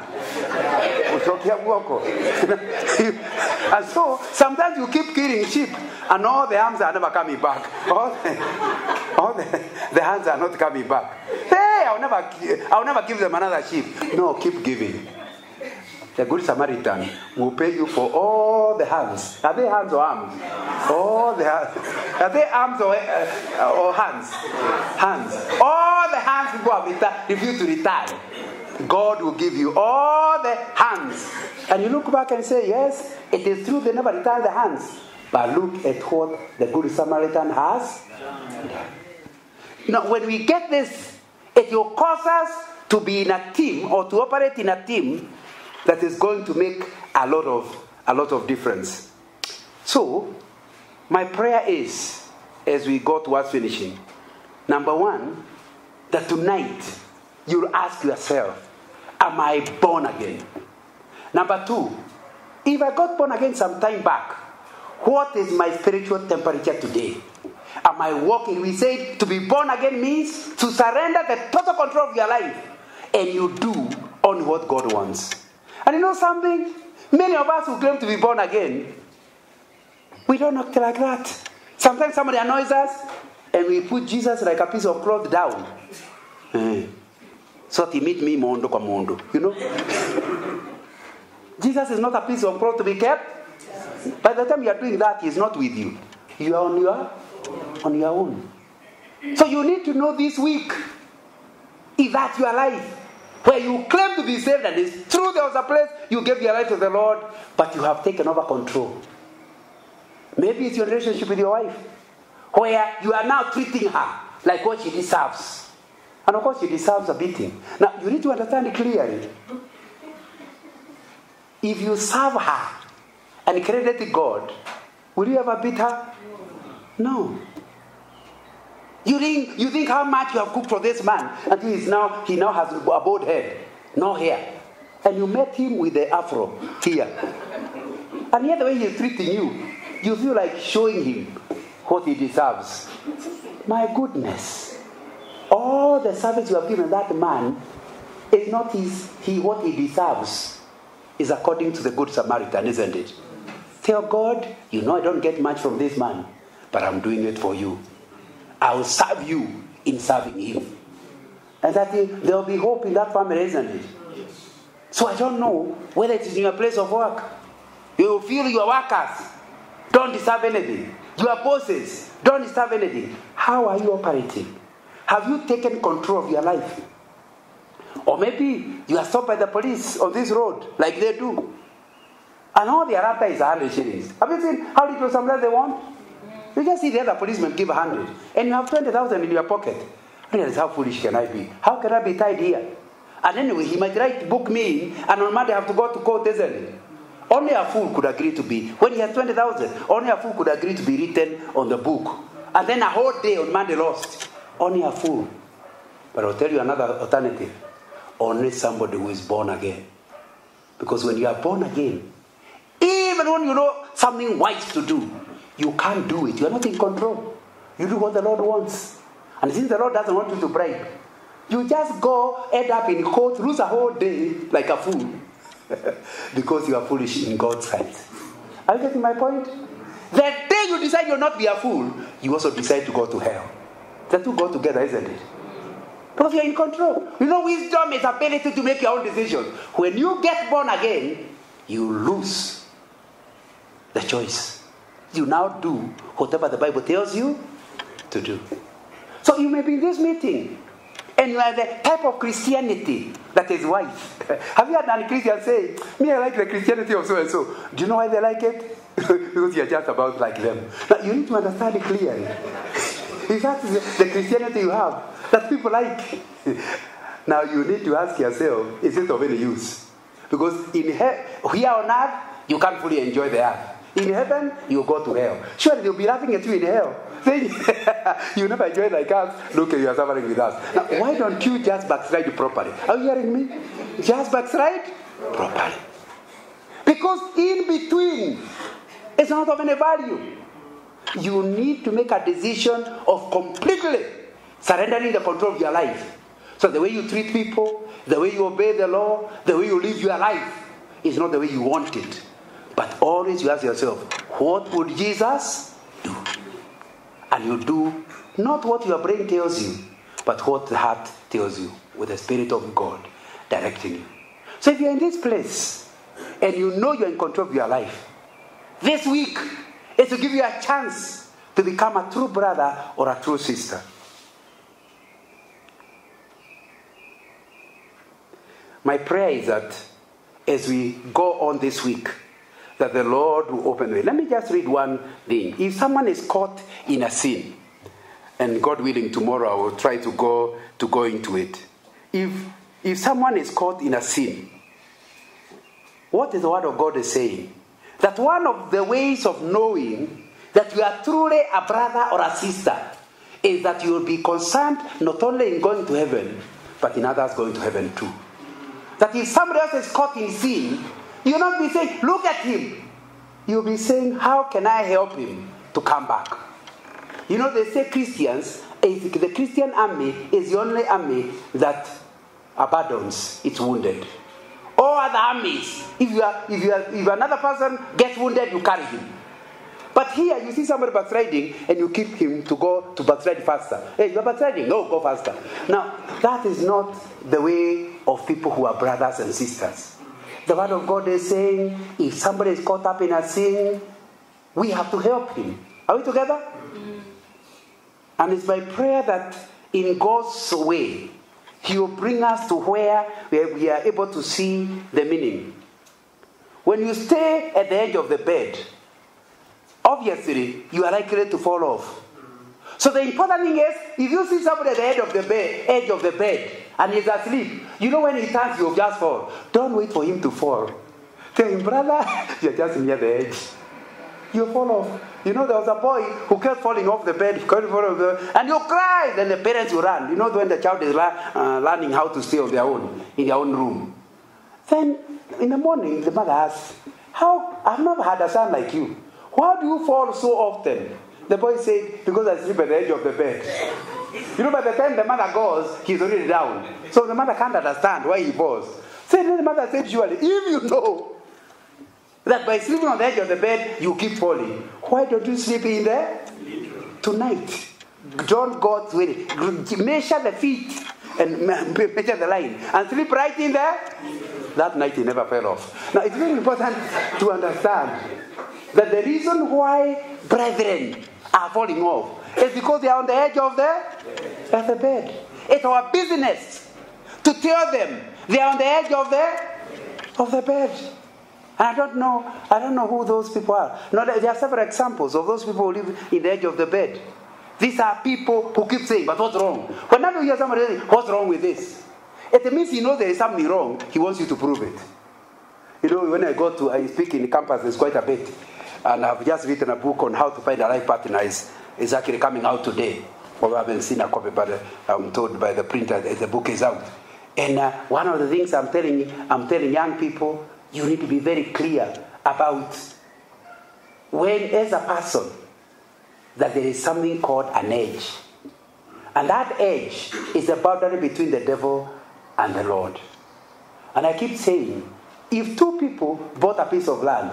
And so sometimes you keep killing sheep and all the arms are never coming back. All the, all the, the hands are not coming back. Hey, I'll never, I'll never give them another sheep. No, keep giving. The Good Samaritan will pay you for all the hands. Are they hands or arms? All the hands. Are they arms or, uh, or hands? Hands. All the hands people have reti- refused to retire. God will give you all the hands. And you look back and say, yes, it is true they never retire the hands. But look at what the Good Samaritan has done. Now, when we get this, it will cause us to be in a team or to operate in a team that is going to make a lot of a lot of difference. So, my prayer is, as we go towards finishing, number one, that tonight you'll ask yourself, am I born again? Number two, if I got born again some time back, what is my spiritual temperature today? Am I walking? We say to be born again means to surrender the total control of your life and you do only what God wants. And you know something? Many of us who claim to be born again, we don't act like that. Sometimes somebody annoys us and we put Jesus like a piece of cloth down. Mm. So that he meet me mondo kwa mondo. You know? Jesus is not a piece of cloth to be kept. By the time you are doing that, he is not with you. You are on your, on your own. So you need to know this week, is that your life? Where you claim to be saved and it's true there was a place you gave your life to the Lord, but you have taken over control. Maybe it's your relationship with your wife, where you are now treating her like what she deserves. And of course she deserves a beating. Now you need to understand it clearly. If you serve her and credit to God, will you ever beat her? No. You think, you think how much you have cooked for this man until he's now, he now has a bald head, no hair. And you met him with the afro here. And yet the way he's treating you, you feel like showing him what he deserves. My goodness. All the service you have given that man is not his, he, what he deserves. Is according to the Good Samaritan, isn't it? Tell God, you know I don't get much from this man, but I'm doing it for you. I will serve you in serving him. And that there will be hope in that family, isn't it? So I don't know whether it is in your place of work. You will feel your workers don't deserve anything. Your bosses don't deserve anything. How are you operating? Have you taken control of your life? Or maybe you are stopped by the police on this road, like they do. And all they are after is a hundred shillings. Have you seen how little sometimes they want? You just see the other policeman give a hundred, and you have twenty thousand in your pocket. Realize how foolish can I be? How can I be tied here? And anyway, he might write to book me in, and on Monday I have to go to court, isn't it? Only a fool could agree to be, when he has twenty thousand, only a fool could agree to be written on the book. And then a whole day on Monday lost. Only a fool. But I'll tell you another alternative. Only somebody who is born again. Because when you are born again, even when you know something wise to do, you can't do it. You are not in control. You do what the Lord wants. And since the Lord doesn't want you to bribe, you just go, end up in court, lose a whole day like a fool. Because you are foolish in God's sight. Are you getting my point? The day you decide you'll not be a fool, you also decide to go to hell. The two go together, isn't it? Because you're in control. You know, wisdom is ability to make your own decisions. When you get born again, you lose the choice. You now do whatever the Bible tells you to do. So you may be in this meeting, and you are the type of Christianity that is white. Have you heard any Christian say, me, I like the Christianity of so and so. Do you know why they like it? Because you're just about like them. Now, you need to understand it clearly. If that is the Christianity you have, that people like. Now you need to ask yourself, is it of any use? Because in he- here on earth, you can't fully enjoy the earth. In heaven, you go to hell. Surely they'll be laughing at you in hell. Saying, you never enjoy like us. Look, you are suffering with us. Now, why don't you just backslide properly? Are you hearing me? Just backslide properly. Because in between, it's not of any value. You need to make a decision of completely surrendering the control of your life. So the way you treat people, the way you obey the law, the way you live your life is not the way you want it. But always you ask yourself, what would Jesus do? And you do not what your brain tells you, but what the heart tells you, with the Spirit of God directing you. So if you're in this place and you know you're in control of your life, this week is to give you a chance to become a true brother or a true sister. My prayer is that as we go on this week, that the Lord will open the way. Let me just read one thing. If someone is caught in a sin, and God willing, tomorrow I will try to go to go into it. If if someone is caught in a sin, what is the word of God is saying? That one of the ways of knowing that you are truly a brother or a sister is that you will be concerned not only in going to heaven, but in others going to heaven too. That if somebody else is caught in sin, you'll not be saying, look at him. You'll be saying, how can I help him to come back? You know, they say Christians, the Christian army is the only army that abandons its wounded. All other armies, if you are, if you are, if another person gets wounded, you carry him. But here, you see somebody backsliding, and you keep him to go to backslide faster. Hey, you're backsliding. No, go faster. Now, that is not the way of people who are brothers and sisters. The word of God is saying, if somebody is caught up in a sin, we have to help him. Are we together? Mm-hmm. And it's my prayer that in God's way, He will bring us to where we are able to see the meaning. When you stay at the edge of the bed, obviously, you are likely to fall off. So the important thing is, if you see somebody at the edge of the bed, edge of the bed, and he's asleep, you know when he turns, you'll just fall. Don't wait for him to fall. Tell him, brother, you're just near the edge. You'll fall off. You know, there was a boy who kept falling off the bed, kept falling off the bed, and you cry. Then the parents will run. You know, when the child is uh, learning how to stay on their own, in their own room. Then, in the morning, the mother asks, how, I've never had a son like you. Why do you fall so often? The boy said, because I sleep at the edge of the bed. You know, by the time the mother goes, he's already down. So the mother can't understand why he falls. So then the mother said, surely, if you know that by sleeping on the edge of the bed, you keep falling, why don't you sleep in there? Tonight. Don't go to it. Measure the feet and measure the line. And sleep right in there. That night he never fell off. Now, it's very important to understand that the reason why brethren are falling off is because they are on the edge of the, of the bed. It's our business to tell them they are on the edge of the of the bed. And I don't know, I don't know who those people are. No, there are several examples of those people who live in the edge of the bed. These are people who keep saying, but what's wrong? Whenever you hear somebody saying, what's wrong with this? It means he knows there is something wrong. He wants you to prove it. You know, when I go to, I speak in campus, there's quite a bit. And I've just written a book on how to find a life partner. It's, it's actually coming out today. Well, I haven't seen a copy, but I'm told by the printer that the book is out. And uh, one of the things I'm telling, I'm telling young people, you need to be very clear about when, as a person, that there is something called an edge. And that edge is the boundary between the devil and the Lord. And I keep saying, if two people bought a piece of land,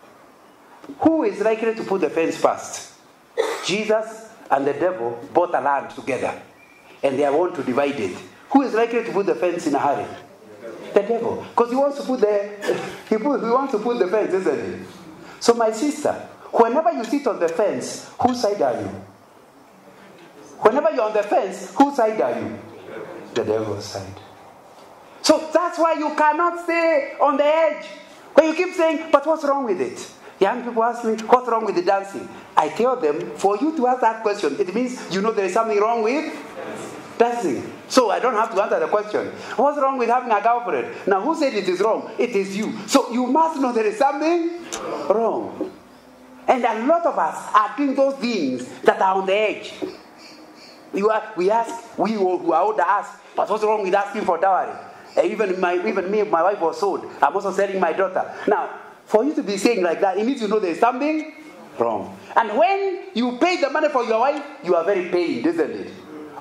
who is likely to put the fence first? Jesus and the devil bought a land together, and they want to divide it. Who is likely to put the fence in a hurry? The devil, because he wants to put the he, put, he wants to put the fence, isn't he? So, my sister, whenever you sit on the fence, whose side are you? Whenever you're on the fence, whose side are you? The devil's side. So that's why you cannot stay on the edge. When you keep saying, but what's wrong with it? Young people ask me, what's wrong with the dancing? I tell them, for you to ask that question, it means you know there is something wrong with dancing. So I don't have to answer the question. What's wrong with having a girlfriend? Now, who said it is wrong? It is you. So you must know there is something wrong. And a lot of us are doing those things that are on the edge. You are, we ask, we who are older ask, but what's wrong with asking for dowry? And even, my, even me, my wife was sold. I'm also selling my daughter. Now, for you to be saying like that, it means you know there is something wrong. And when you pay the money for your wife, you are very pained, isn't it?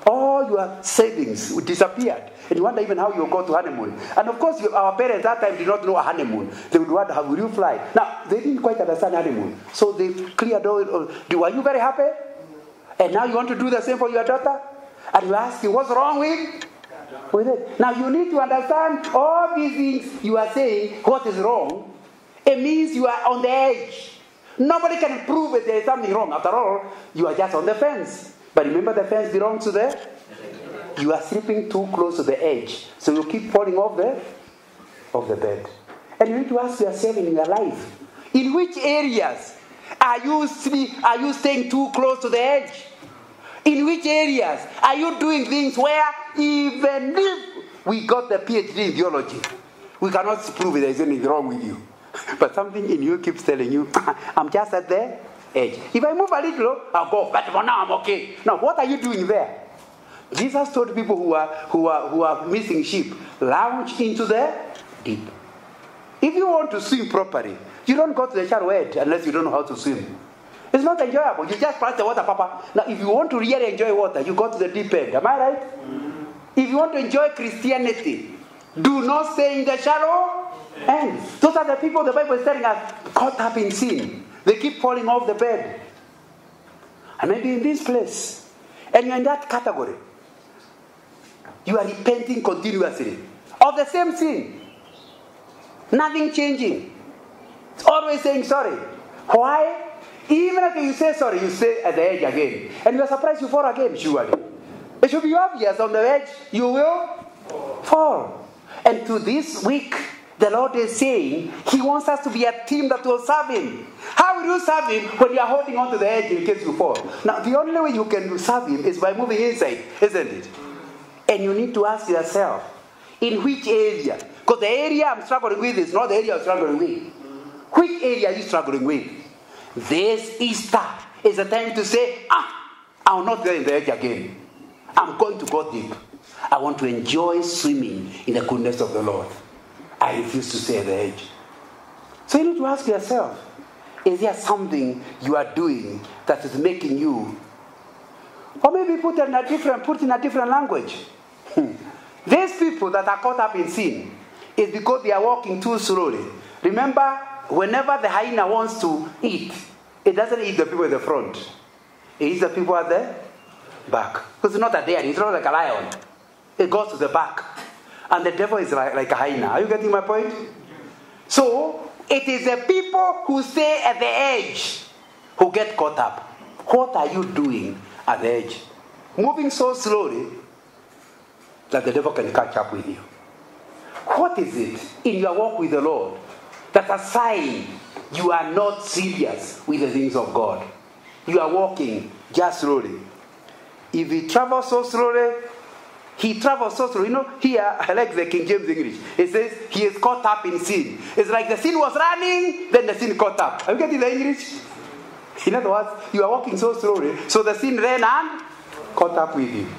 All your savings disappeared. And you wonder even how you go to honeymoon. And of course, you, our parents that time did not know a honeymoon. They would wonder, how will you fly? Now, they didn't quite understand honeymoon. So they cleared all. Were you very happy? And now you want to do the same for your daughter? And you ask you, what's wrong with, with it? Now, you need to understand all these things you are saying, what is wrong. It means you are on the edge. Nobody can prove that there is something wrong. After all, you are just on the fence. But remember, the fence belongs to the... You are sleeping too close to the edge. So you keep falling off the, off the bed. And you need to ask yourself in your life, in which areas are you, sleep, are you staying too close to the edge? In which areas are you doing things where even if we got the P H D in theology, we cannot prove there is anything wrong with you. But something in you keeps telling you, I'm just at the edge. If I move a little, I'll go, but for now I'm okay. Now, what are you doing there? Jesus told people who are, who are, who are missing sheep, launch into the deep. If you want to swim properly, you don't go to the shallow end unless you don't know how to swim. It's not enjoyable. You just splash the water, Papa. Now, if you want to really enjoy water, you go to the deep end. Am I right? Mm-hmm. If you want to enjoy Christianity, do not stay in the shallow end. Those are the people the Bible is telling us caught up in sin. They keep falling off the bed. And maybe in this place, and you're in that category, you are repenting continuously of the same sin. Nothing changing. It's always saying sorry. Why? Even after you say sorry, you stay at the edge again. And you are surprised you fall again, surely. It should be obvious on the edge, you will fall. And to this week, the Lord is saying He wants us to be a team that will serve Him. How will you serve Him when you are holding on to the edge in case you fall? Now, the only way you can serve Him is by moving inside, isn't it? And you need to ask yourself, in which area? Because the area I'm struggling with is not the area I'm struggling with. Which area are you struggling with? This Easter is a time to say, ah, I will not go in the edge again. I'm going to go deep. I want to enjoy swimming in the goodness of the Lord. I refuse to stay at the edge. So you need to ask yourself, is there something you are doing that is making you, or maybe put in a different, put in a different language. These people that are caught up in sin is because they are walking too slowly. Remember, whenever the hyena wants to eat, it doesn't eat the people at the front. It eats the people at the back. Because it's not a deer, it's not like a lion. It goes to the back. And the devil is like, like a hyena. Are you getting my point? So, it is the people who stay at the edge who get caught up. What are you doing at the edge? Moving so slowly that the devil can catch up with you. What is it in your walk with the Lord that's a sign you are not serious with the things of God? You are walking just slowly. If he travels so slowly, he travels so slowly. You know, here, I like the King James English. It says, he is caught up in sin. It's like the sin was running, then the sin caught up. Are you getting the English? In other words, you are walking so slowly, so the sin ran and caught up with you.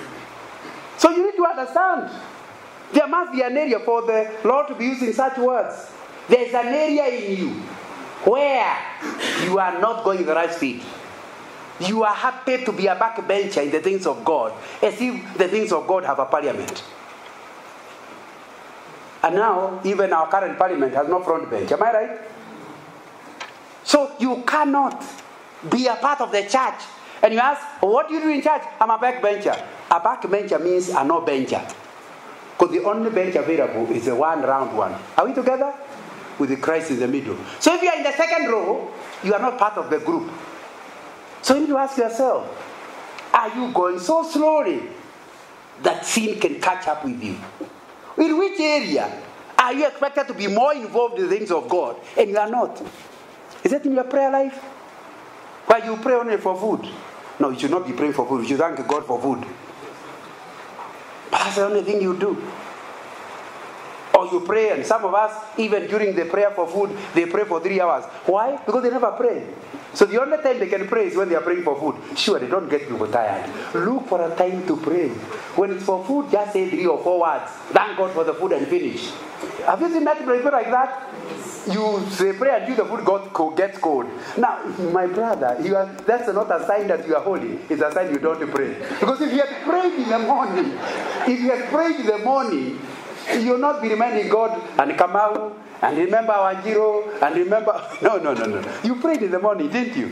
So you need to understand, there must be an area for the Lord to be using such words. There is an area in you where you are not going the right speed. You are happy to be a backbencher in the things of God, as if the things of God have a parliament. And now, even our current parliament has no front bench. Am I right? So you cannot be a part of the church. And you ask, what do you do in church? I'm a backbencher. A backbencher means a no bencher. Because the only bench available is the one round one. Are we together? With the Christ in the middle. So if you are in the second row, you are not part of the group. So you need to ask yourself, are you going so slowly that sin can catch up with you? In which area are you expected to be more involved in the things of God and you are not? Is that in your prayer life? Why you pray only for food? No, you should not be praying for food. You should thank God for food. But that's the only thing you do. Or you pray, and some of us, even during the prayer for food, they pray for three hours. Why? Because they never pray. So the only time they can pray is when they are praying for food. Sure, they don't get people tired. Look for a time to pray. When it's for food, just say three or four words. Thank God for the food and finish. Have you seen that people like that? you say pray until the food got cold, gets cold. Now, my brother, you are, that's not a sign that you are holy. It's a sign you don't pray. Because if you had prayed in the morning, if you had prayed in the morning, you'll not be reminding God and Kamau and remember Wanjiro and remember. No, no, no, no. You prayed in the morning, didn't you?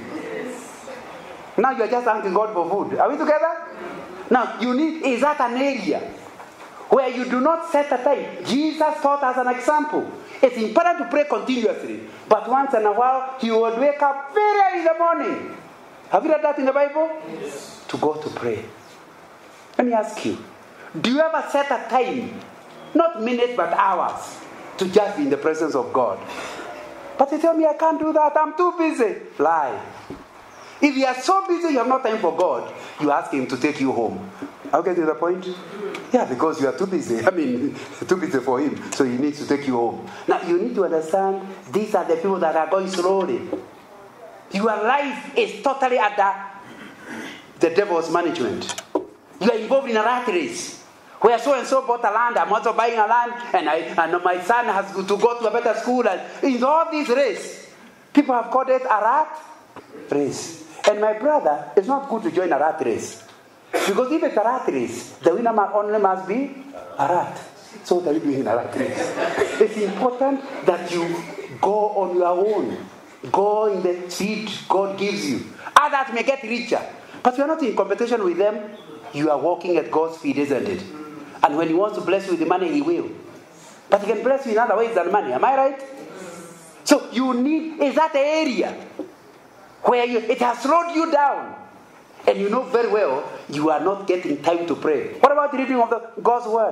Now you're just thanking God for food. Are we together? Now, you need, is that an area where you do not set a time? Jesus taught us an example. It's important to pray continuously, but once in a while, he would wake up very early in the morning. Have you read that in the Bible? Yes. To go to pray. Let me ask you, do you ever set a time, not minutes but hours, to just be in the presence of God? But you tell me I can't do that, I'm too busy. Lie. If you are so busy you have no time for God, you ask him to take you home. I'll get to the point. Yeah, because you are too busy. I mean, too busy for him, so he needs to take you home. Now, you need to understand, these are the people that are going slowly. Your life is totally under the devil's management. You are involved in a rat race, where so-and-so bought a land, I'm also buying a land, and, I, and my son has to go to a better school. And in all this race, people have called it a rat race. And my brother, it's not good to join a rat race. Because if it's a rat race, the winner only must be a rat. So what are you doing in a rat race? It's important that you go on your own. Go in the speed God gives you. Others may get richer, but you are not in competition with them. You are walking at God's speed, isn't it? And when he wants to bless you with the money, he will. But he can bless you in other ways than money. Am I right? So you need, is that the area where you, it has slowed you down? And you know very well you are not getting time to pray. What about the reading of the God's word?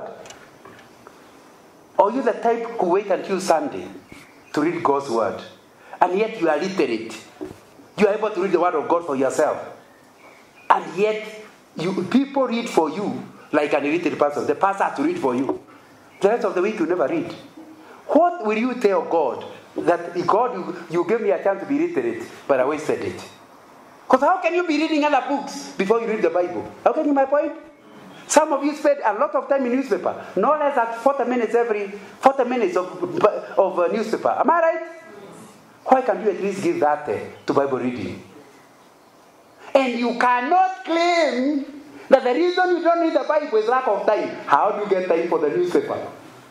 Or you the type who wait until Sunday to read God's word, and yet you are literate. You are able to read the word of God for yourself, and yet you people read for you like an illiterate person. The pastor has to read for you. The rest of the week you never read. What will you tell God? That God, you, you gave me a chance to be literate, but I wasted it. Because how can you be reading other books before you read the Bible? How can you my point? Some of you spend a lot of time in newspaper. No less than forty minutes every forty minutes of, of uh, newspaper. Am I right? Why can't you at least give that uh, to Bible reading? And you cannot claim that the reason you don't read the Bible is lack of time. How do you get time for the newspaper?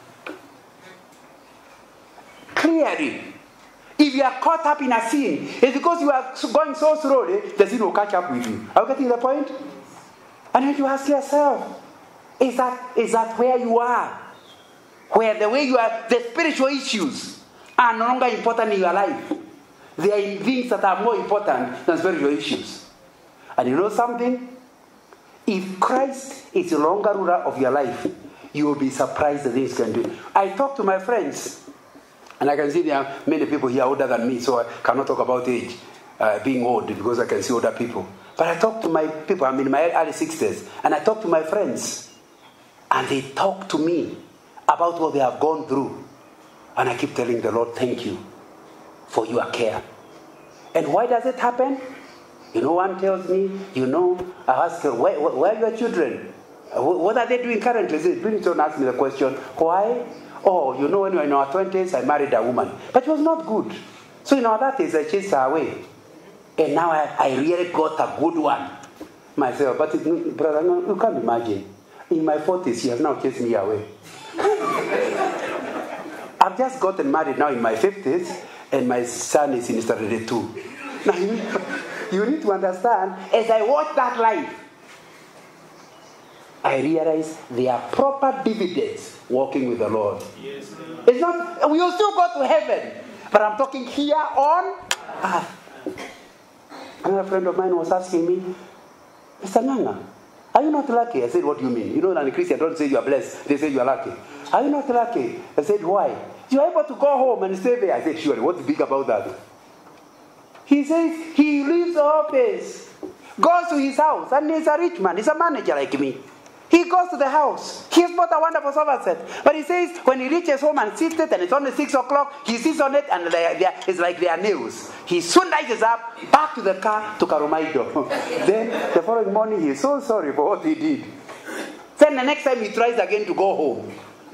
Clearly. If you are caught up in a sin, it's because you are going so slowly, the sin will catch up with you. Are you getting the point? And then you ask yourself, is that, is that where you are? Where the way you are, the spiritual issues are no longer important in your life. There are things that are more important than spiritual issues. And you know something? If Christ is the longer ruler of your life, you will be surprised the things can do. I talk to my friends. And I can see there are many people here older than me, so I cannot talk about age, uh, being old, because I can see older people. But I talk to my people, I'm in my early sixties, and I talk to my friends, and they talk to me about what they have gone through. And I keep telling the Lord, thank you for your care. And why does it happen? You know, one tells me, you know, I ask her, where, where are your children? What are they doing currently? Please don't ask me the question, why? Oh, you know, when we were in our twenties, I married a woman. But it was not good. So in our thirties, I chased her away. And now I, I really got a good one myself. But, it, brother, no, you can't imagine. In my forties, she has now chased me away. I've just gotten married now in my fifties, and my son is in standard two. Now, you, you need to understand, as I watch that life, I realize there are proper dividends walking with the Lord. Yes, it's not, we will still go to heaven, but I'm talking here on earth. Another friend of mine was asking me, Mister Nganga, are you not lucky? I said, what do you mean? You know, that Christians don't say you are blessed, they say you are lucky. Are you not lucky? I said, why? You are able to go home and stay there. I said, surely, what's big about that? He says, he leaves the office, goes to his house, and he's a rich man, he's a manager like me. He goes to the house. He has bought a wonderful sofa set. But he says, when he reaches home and sits it, and it's only six o'clock, he sits on it, and they are, they are, it's like they are nails. He soon rises up, back to the car, to Karumaido. Then, the following morning, he is so sorry for what he did. Then the next time he tries again to go home,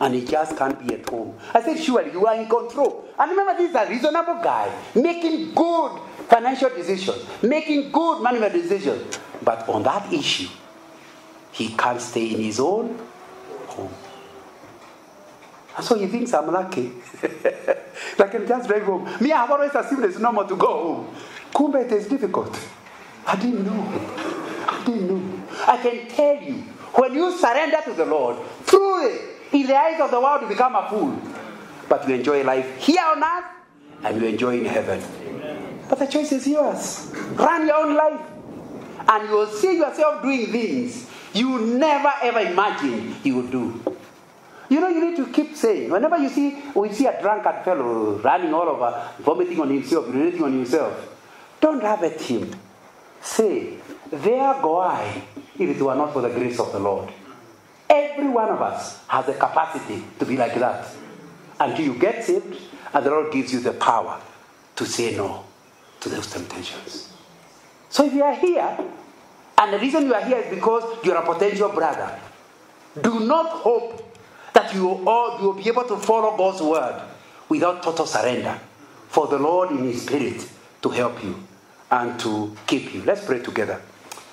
and he just can't be at home. I said, surely you are in control. And remember, this is a reasonable guy, making good financial decisions, making good money decisions. But on that issue, he can't stay in his own home. And so he thinks I'm lucky. I can just drive home. Me, I've always assumed it's normal to go home. Kumbe, it is difficult. I didn't know. I didn't know. I can tell you, when you surrender to the Lord, truly, in the eyes of the world, you become a fool. But you enjoy life here on earth, and you enjoy in heaven. Amen. But the choice is yours. Run your own life. And you will see yourself doing things you never ever imagined you would do. You know, you need to keep saying, whenever you see, we see a drunkard fellow running all over, vomiting on himself, urinating on himself, don't laugh at him. Say, there go I, if it were not for the grace of the Lord. Every one of us has the capacity to be like that. Until you get saved, and the Lord gives you the power to say no to those temptations. So if you are here, and the reason you are here is because you are a potential brother, do not hope that you will, all, you will be able to follow God's word without total surrender for the Lord in his spirit to help you and to keep you. Let's pray together.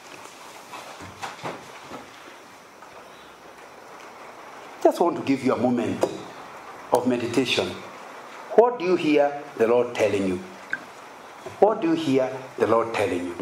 Just want to give you a moment of meditation. What do you hear the Lord telling you? What do you hear the Lord telling you?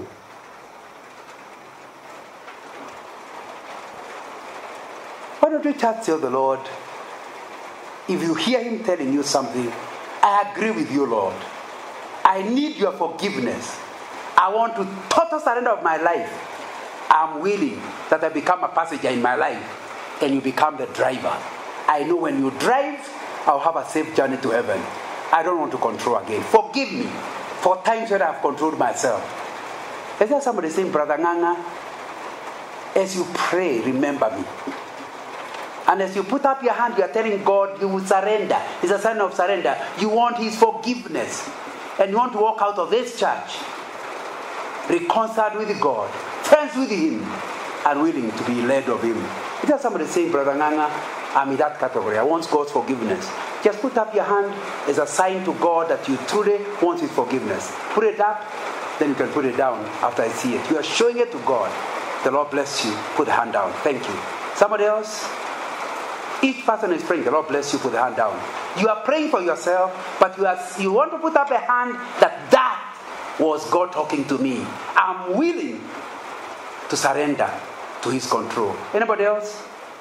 Why don't you just tell the Lord, if you hear him telling you something, I agree with you, Lord. I need your forgiveness. I want to total surrender of my life. I'm willing that I become a passenger in my life and you become the driver. I know when you drive, I'll have a safe journey to heaven. I don't want to control again. Forgive me for times when I've controlled myself. Is there somebody saying, Brother Nganga, as you pray, remember me. And as you put up your hand, you are telling God you will surrender. It's a sign of surrender. You want his forgiveness. And you want to walk out of this church reconciled with God, friends with him, and willing to be led of him. Is there somebody saying, Brother Nganga, I'm in that category. I want God's forgiveness. Just put up your hand as a sign to God that you truly want his forgiveness. Put it up, then you can put it down after I see it. You are showing it to God. The Lord bless you. Put the hand down. Thank you. Somebody else? Each person is praying. The Lord bless you. Put the hand down. You are praying for yourself, but you are you want to put up a hand that that was God talking to me. I'm willing to surrender to his control. Anybody else?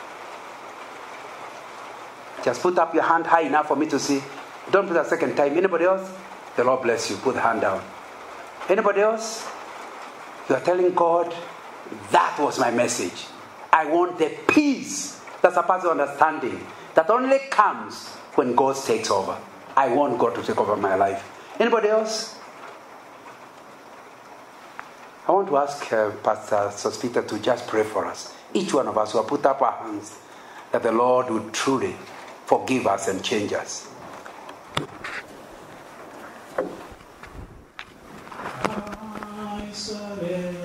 Just put up your hand high enough for me to see. Don't put a second time. Anybody else? The Lord bless you. Put the hand down. Anybody else? You are telling God, that was my message. I want the peace that surpasses understanding that only comes when God takes over. I want God to take over my life. Anybody else? I want to ask uh, Pastor Sospita to just pray for us. Each one of us who have put up our hands, that the Lord would truly forgive us and change us. I surrender.